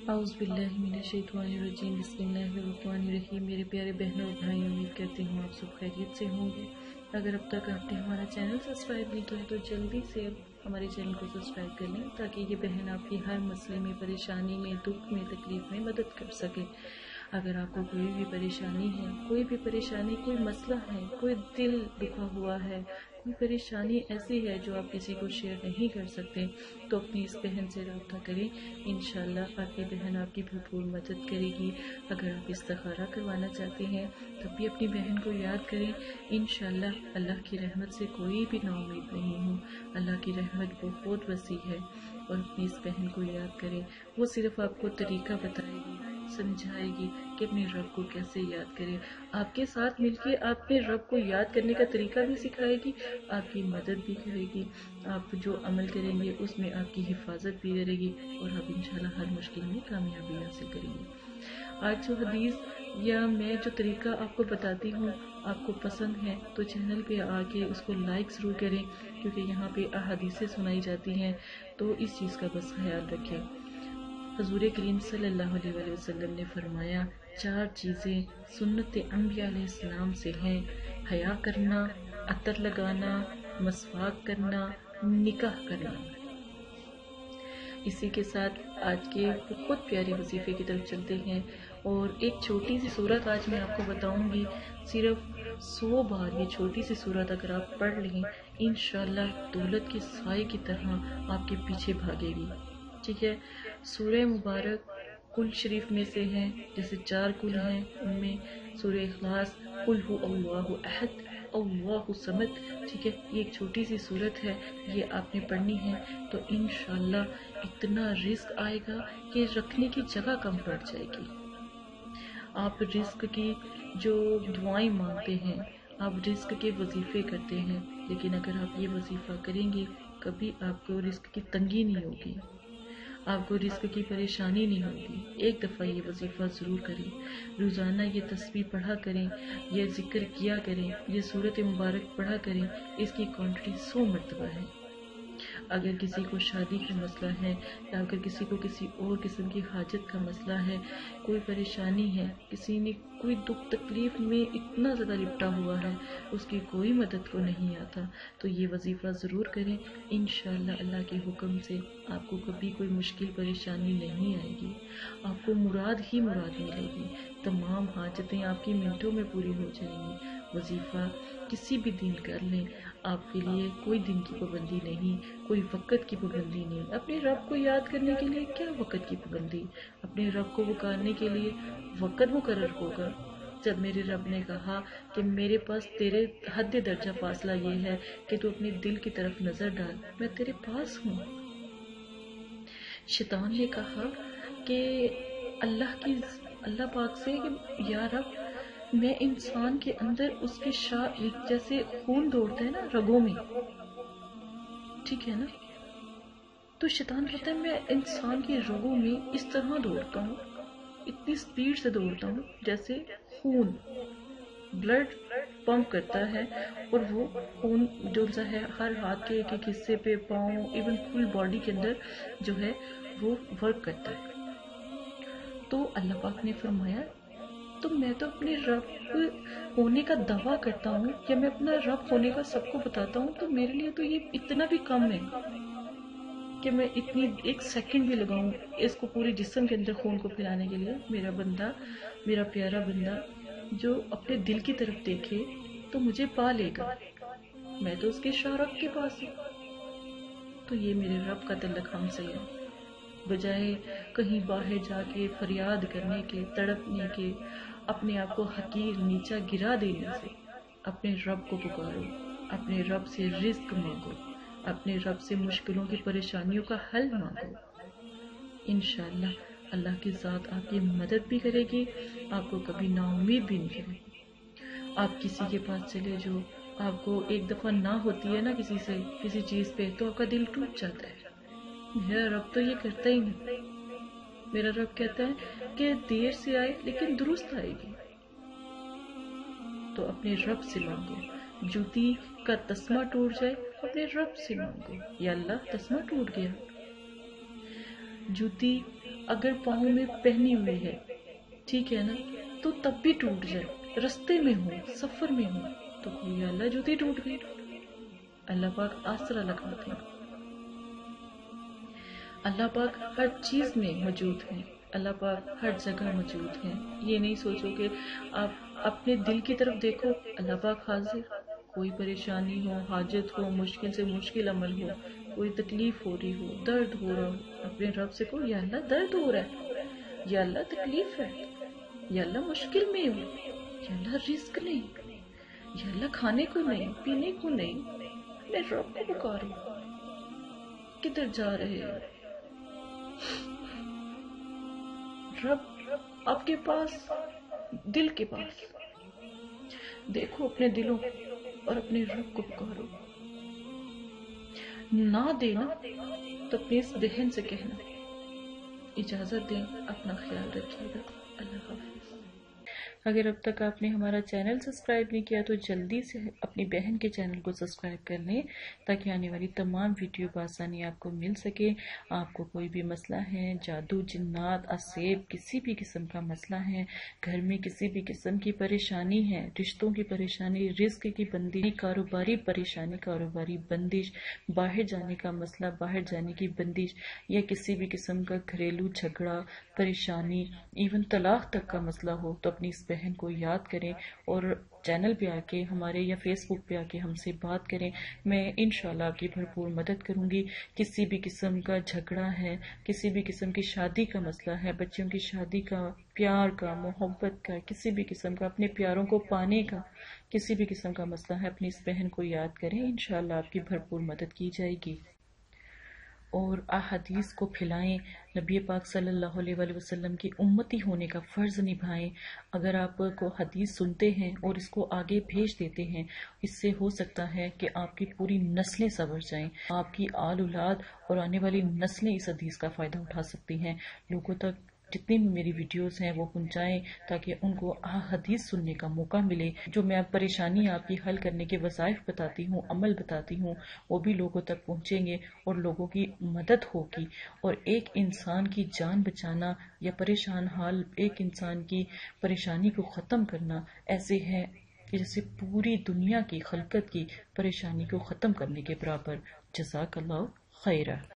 اعوذ باللہ من الشیطان الرجیم، بسم اللہ الرحمن الرحیم۔ میرے پیارے بہنوں اور بھائی، امید کرتی ہوں آپ سب خیریت سے ہوں گے۔ اگر اب تک آپ نے ہمارا چینل سبسکرائب نہیں کیا تو جلدی سے ہمارے چینل کو سبسکرائب کر لیں، تاکہ یہ بہن آپ کی ہر مسئلے میں، پریشانی میں، دکھ میں، تکلیف میں مدد کر سکے۔ اگر آپ کو کوئی بھی پریشانی ہے، کوئی مسئلہ ہے، کوئی دل دکھا ہوا ہے، کوئی پریشانی ایسی ہے جو آپ کسی کو شیئر نہیں کر سکتے، تو اپنی اس بہن سے رابطہ کریں۔ انشاءاللہ آپ کی بہن آپ کی بھرپور مدد کرے گی۔ اگر آپ استخارہ کروانا چاہتے ہیں تب بھی اپنی بہن کو یاد کریں۔ انشاءاللہ اللہ کی رحمت سے کوئی بھی نا امید نہیں ہوں، اللہ کی رحمت بہت وسیع ہے۔ اور اپنی اس بہن کو یاد کریں، وہ صرف آپ کو طریقہ بتائے گی، سمجھائے گی کہ اپنے رب کو کیسے یاد کریں۔ آپ کے ساتھ مل کے اپنے رب کو یاد کرنے کا طریقہ بھی سکھائے گی، آپ کی مدد بھی کرے گی۔ آپ جو عمل کریں گے اس میں آپ کی حفاظت بھی کرے گی، اور آپ انشاءاللہ ہر مشکل میں کامیابی حاصل کریں گے۔ آج جو حدیث یا میں جو طریقہ آپ کو بتاتی ہوں آپ کو پسند ہے تو چینل پہ آ کے اس کو لائک ضرور کریں، کیونکہ یہاں پہ احادیثیں سنائی جاتی ہیں، تو اس چیز کا بس خیال رکھیں۔ حضور کریم صلی اللہ علیہ وسلم نے فرمایا، 4 چیزیں سنت انبیاء علیہ السلام سے ہیں: حیا کرنا، عطر لگانا، مسواک کرنا، نکاح کرنا۔ اسی کے ساتھ آج کے بہت پیارے وظیفے کی طرف چلتے ہیں، اور ایک چھوٹی سی سورت آج میں آپ کو بتاؤں گی۔ صرف 100 بار یہ چھوٹی سی سورت اگر آپ پڑھ لیں، انشاءاللہ دولت کے سائے کی طرح آپ کے پیچھے بھاگے گی۔ ٹھیک ہے؟ سورہ مبارک کل شریف میں سے ہیں، جیسے 4 کل ہیں، ان میں سورہ اخلاص، قل هو اللہ احد اللہ صمد، ٹھیک ہے، یہ ایک چھوٹی سی سورت ہے، یہ آپ نے پڑھنی ہے تو انشاءاللہ اتنا رزق آئے گا کہ رکھنے کی جگہ کم پڑ جائے گی۔ آپ رزق کی جو دعائیں مانگتے ہیں، آپ رزق کے وظیفے کرتے ہیں، لیکن اگر آپ یہ وظیفہ کریں گے کبھی آپ کو رزق کی تنگی نہیں ہوگی، آپ کو رزق کی پریشانی نہیں ہوگی۔ ایک دفعہ یہ وظیفہ ضرور کریں، روزانہ یہ تسبیح پڑھا کریں، یہ ذکر کیا کریں، یہ سورت مبارک پڑھا کریں، اس کی کوانٹٹی 100 مرتبہ ہے۔ اگر کسی کو شادی کا مسئلہ ہے، یا اگر کسی کو کسی اور قسم کی حاجت کا مسئلہ ہے، کوئی پریشانی ہے، کسی نے کوئی دکھ تکلیف میں اتنا زیادہ لپٹا ہوا ہے، اس کی کوئی مدد کو نہیں آتا، تو یہ وظیفہ ضرور کریں۔ انشاءاللہ اللہ کے حکم سے آپ کو کبھی کوئی مشکل پریشانی نہیں آئے گی، آپ کو مراد ہی مراد ملے گی، تمام حاجتیں آپ کی منٹوں میں پوری ہو جائیں گی۔ وظیفہ کسی بھی دن کر لیں، آپ کے لیے کوئی دن کی پابندی نہیں، کوئی وقت کی پابندی نہیں۔ اپنے رب کو یاد کرنے کے لیے کیا وقت کی پابندی؟ اپنے رب کو پکارنے کے لیے وقت مقرر ہوگا۔ جب میرے رب نے کہا کہ میرے پاس تیرے حد درجہ فاصلہ یہ ہے کہ تو اپنے دل کی طرف نظر ڈال، میں تیرے پاس ہوں۔ شیطان نے کہا کہ اللہ پاک سے کہ یا رب، میں انسان کے اندر اس کے جیسے خون دوڑتا ہے نا رگوں میں، ٹھیک ہے نا، تو شیطان کہتا ہے میں انسان کی رگوں میں اس طرح دوڑتا ہوں، اتنی سپیڈ سے دوڑتا ہوں جیسے خون بلڈ پمپ کرتا ہے، اور وہ خون جو ہے ہر ہاتھ کے ایک ایک حصے پہ، پاؤں، ایون فل باڈی کے اندر جو ہے وہ ورک کرتا ہے۔ تو اللہ پاک نے فرمایا تو میں تو اپنے رب ہونے کا دعویٰ کرتا ہوں، یا میں اپنا رب ہونے کا سب کو بتاتا ہوں، تو میرے لیے تو یہ اتنا بھی کم ہے کہ میں اتنی 1 سیکنڈ بھی لگاؤں اس کو پورے جسم کے اندر خون کو پھیلانے کے لیے۔ میرا بندہ، میرا پیارا بندہ جو اپنے دل کی طرف دیکھے تو مجھے پا لے گا، میں تو اس کے شارک کے پاس ہوں۔ تو یہ میرے رب کا تعلق ہم سے ہے، بجائے کہیں باہر جا کے فریاد کرنے کے، تڑپنے کے، اپنے آپ کو حقیر نیچا گرا دینے سے اپنے رب کو پکارو، اپنے رب سے رزق مانگو، اپنے رب سے مشکلوں کی پریشانیوں کا حل مانگو۔ انشاءاللہ اللہ کی ذات آپ کی مدد بھی کرے گی، آپ کو کبھی نا امید بھی نہیں کرے گی۔ آپ کسی کے پاس چلے جو، آپ کو ایک دفعہ نہ ہوتی ہے نا کسی سے کسی چیز پہ، تو آپ کا دل ٹوٹ جاتا ہے، میرا رب تو یہ کرتا ہی نہیں۔ میرا رب کہتا ہے کہ دیر سے آئے لیکن درست آئے گی۔ تو اپنے رب سے مانگو، جوتی کا تسمہ ٹوٹ جائے اپنے رب سے مانگو، یا اللہ تسمہ ٹوٹ گیا، جوتی اگر پاؤں میں پہنی ہوئی ہے، ٹھیک ہے نا، تو تب بھی ٹوٹ جائے، رستے میں ہو، سفر میں ہو، تو کوئی اللہ جوتی ٹوٹ گئی، اللہ پاک آسرا لگاتے ہیں۔ اللہ پاک ہر چیز میں موجود ہیں، اللہ پاک ہر جگہ موجود ہیں۔ یہ نہیں سوچو کہ آپ اپنے دل کی طرف دیکھو، اللہ پاک حاضر، کوئی پریشانی ہو، حاجت ہو، مشکل سے مشکل عمل ہو، کوئی تکلیف ہو رہی ہو، درد ہو رہا ہو، اپنے رب سے کہو یا اللہ درد ہو رہا ہے، یا اللہ تکلیف ہے، یا اللہ مشکل میں ہو، یا اللہ رزق نہیں، یا اللہ کھانے کو نہیں، پینے کو نہیں، اپنے رب کو پکارو۔ کدھر جا رہے ہو؟ رب آپ کے پاس، دل کے پاس، دیکھو اپنے دلوں اور اپنے رب کو پکارو۔ نہ دینا تو اپنی اس بہن سے کہنا۔ اجازت دیں، اپنا خیال رکھیے گا، اللہ حافظ۔ اگر اب تک آپ نے ہمارا چینل سبسکرائب نہیں کیا تو جلدی سے اپنی بہن کے چینل کو سبسکرائب کر لیں، تاکہ آنے والی تمام ویڈیو بآسانی آپ کو مل سکے۔ آپ کو کوئی بھی مسئلہ ہے، جادو، جنات، اسیب، کسی بھی قسم کا مسئلہ ہے، گھر میں کسی بھی قسم کی پریشانی ہے، رشتوں کی پریشانی، رزق کی بندش، کاروباری پریشانی، کاروباری بندش، باہر جانے کا مسئلہ، باہر جانے کی بندش، یا کسی بھی قسم کا گھریلو جھگڑا، پریشانی، ایون طلاق تک کا مسئلہ ہو، تو اپنی اس بہن کو یاد کریں اور چینل پہ آ کے ہمارے یا فیس بک پہ آ کے ہم سے بات کریں۔ میں انشاءاللہ آپ کی بھرپور مدد کروں گی۔ کسی بھی قسم کا جھگڑا ہے، کسی بھی قسم کی شادی کا مسئلہ ہے، بچوں کی شادی کا، پیار کا، محبت کا، کسی بھی قسم کا اپنے پیاروں کو پانے کا کسی بھی قسم کا مسئلہ ہے، اپنی اس بہن کو یاد کریں، انشاءاللہ آپ کی بھرپور مدد کی جائے گی۔ اور احادیث کو پھیلائیں، نبی پاک صلی اللہ علیہ وآلہ وسلم کی امتی ہونے کا فرض نبھائیں۔ اگر آپ کو حدیث سنتے ہیں اور اس کو آگے بھیج دیتے ہیں، اس سے ہو سکتا ہے کہ آپ کی پوری نسلیں سنور جائیں، آپ کی آل اولاد اور آنے والی نسلیں اس حدیث کا فائدہ اٹھا سکتی ہیں۔ لوگوں تک جتنی بھی میری ویڈیوز ہیں وہ پہنچائیں، تاکہ ان کو حدیث سننے کا موقع ملے۔ جو میں پریشانی آپ کی حل کرنے کے وظائف بتاتی ہوں، عمل بتاتی ہوں، وہ بھی لوگوں تک پہنچیں گے اور لوگوں کی مدد ہوگی۔ اور ایک انسان کی جان بچانا یا پریشان حال ایک انسان کی پریشانی کو ختم کرنا ایسے ہے کہ جیسے پوری دنیا کی خلقت کی پریشانی کو ختم کرنے کے برابر۔ جزاک اللہ خیرہ۔